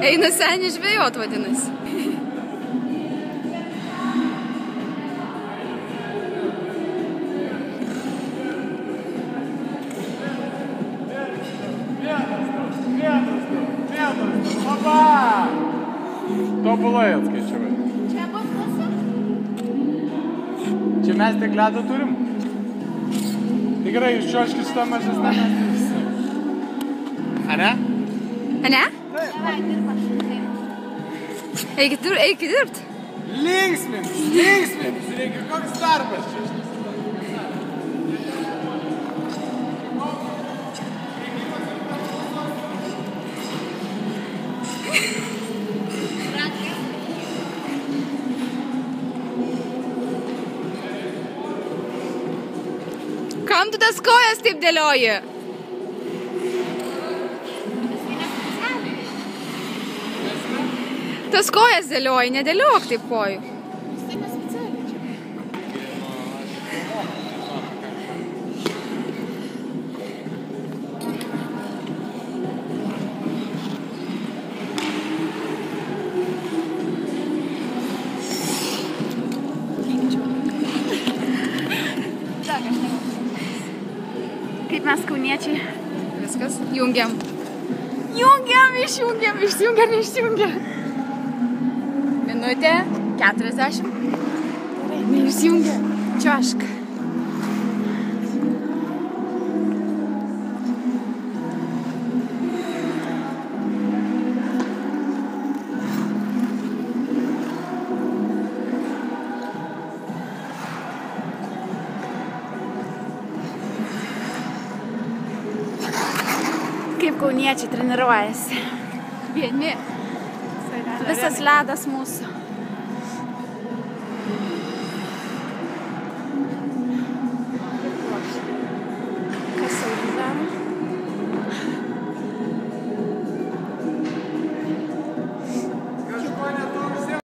Eina seniai žvejot vadinasi. Tobulai atskaičiavai. Čia bus mūsų? Čia mes tik ledo turim. Tikrai, iš čioškį šitą mažesnę mes visi. A ne? A ne? Davai, dirba štai. Eikit dirbt. Linksmintis. Reikia, koks darbas čia. Kam tu tas kojas taip dėlioji? Tas kojas dėlioji, nedėliok taip kojų. Kaip mes kauniečiai. Viskas, jungiam. Išjungiam. Minutė 40. Neišjungia. Čiošk. Kaip kauniečiai treniruojasi. Vieni. Visas ledas mūsų.